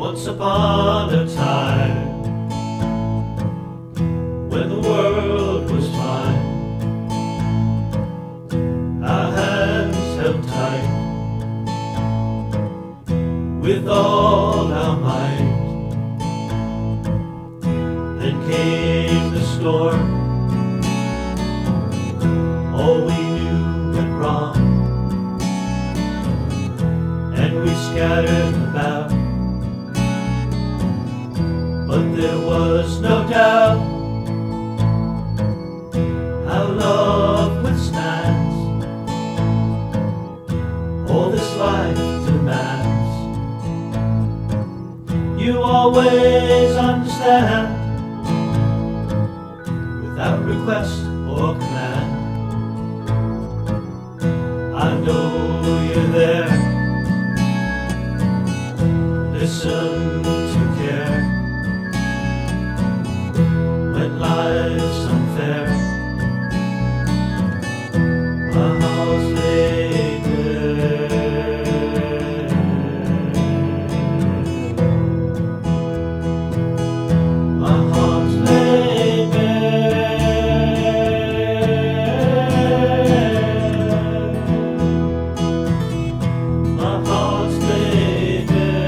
Once upon a time, when the world was fine, our hands held tight with all our might. Then came the storm, all we knew went wrong, and we scattered about. But there was no doubt how love withstands all this life demands. You always understand, without request or command. I know you're there, listen to care. When life's unfair, my heart's laid bare. My heart's laid bare. My heart's laid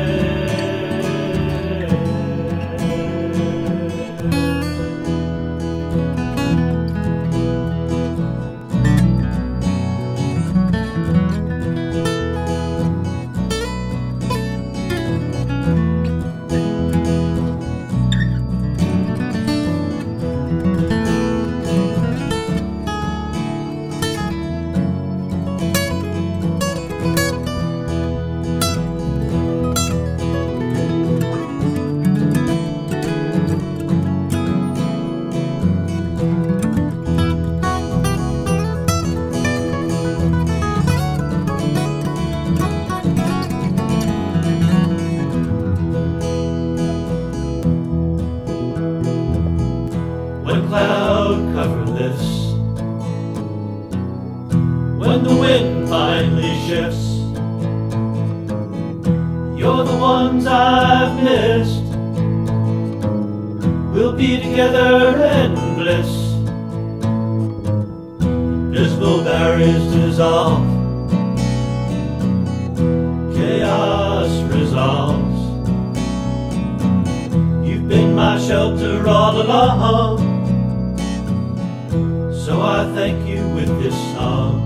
bare. When cloud cover lifts, when the wind finally shifts, you're the ones I've missed. We'll be together in bliss. Invisible barriers dissolve, chaos resolves. You've been my shelter all along, so I thank you with this song.